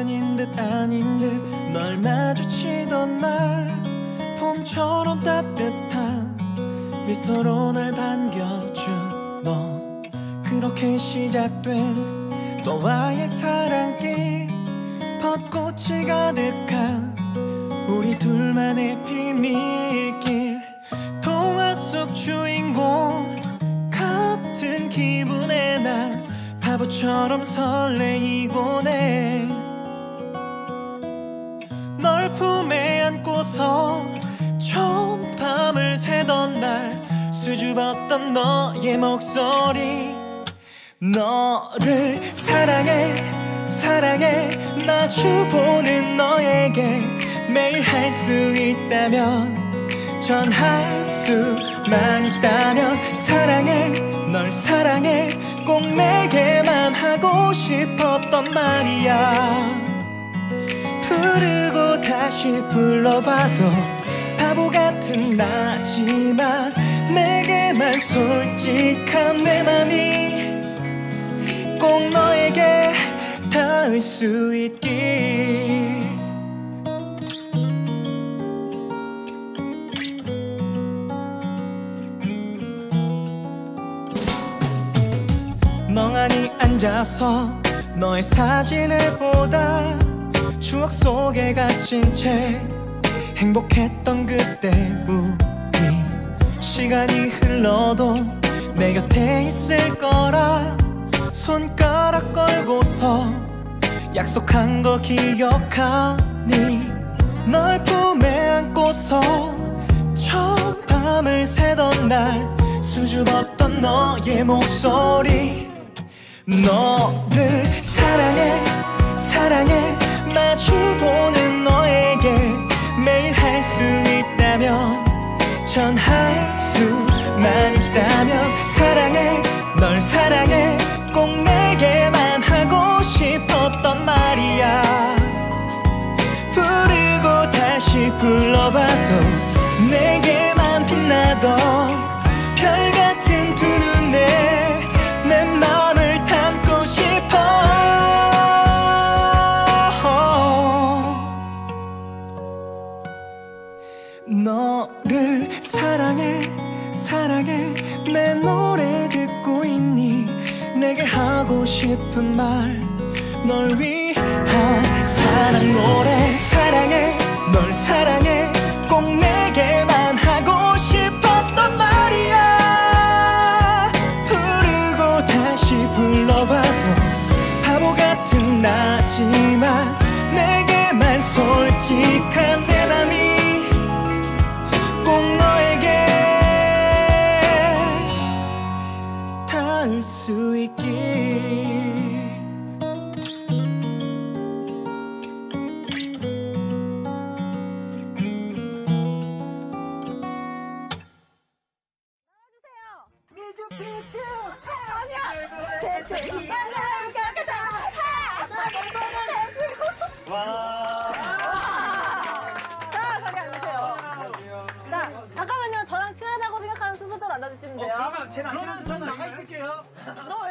아닌 듯 아닌 듯 널 마주치던 날 봄처럼 따뜻한 미소로 날 반겨준 너. 그렇게 시작된 너와의 사랑길, 벚꽃이 가득한 우리 둘만의 비밀길. 동화 속 주인공 같은 기분에 난 바보처럼 설레이곤 해. 널 품에 안고서 처음 밤을 새던 날 수줍었던 너의 목소리. 너를 사랑해 사랑해 마주보는 너에게 매일 할 수 있다면, 전할 수만 있다면 사랑해 널 사랑해 꼭 내게만 하고 싶었던 말이야. 부르고 다시 불러봐도 바보 같은 나지만 내게만 솔직한 내 맘이 꼭 너에게 닿을 수 있길. 멍하니 앉아서 너의 사진을 보다 추억 속에 갇힌 채 행복했던 그때 우리. 시간이 흘러도 내 곁에 있을 거라 손가락 걸고서 약속한 거 기억하니. 널 품에 안고서 처음 밤을 새던 날 수줍었던 너의 목소리. 너를 사랑해 사랑해 마주보는 너에게 매일 할 수 있다면, 전할 수만 있다면 사랑해 널 사랑해 꼭 내게만 하고 싶었던 말이야. 부르고 다시 불러봐도 내게만 빛나던 별 같은 두 눈에 내 맘을 담고 싶어. 너를 사랑해 사랑해 내 노래를 듣고 있니? 내게 하고 싶은 말 널 위한 사랑 노래. 사랑해 널 사랑해 꼭 내게만 하고 싶었던 말이야. 부르고 다시 불러봐도 바보 같은 나지만 내게만 솔직한 내 맘이 꼭 너에게 닿을 수 있길. 잠깐만요. 저랑 친하다고 생각하는 순서대로 앉아주시면 돼요. 그러면 제 남친한테 저는 나가 있을게요. 너